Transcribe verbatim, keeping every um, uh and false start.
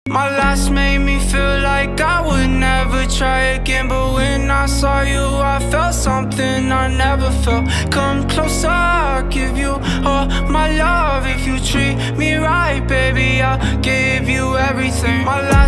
My last made me feel like I would never try again, but when I saw you I felt something I never felt. Come closer, I'll give you all my love. If you treat me right, baby, I'll give you everything. My last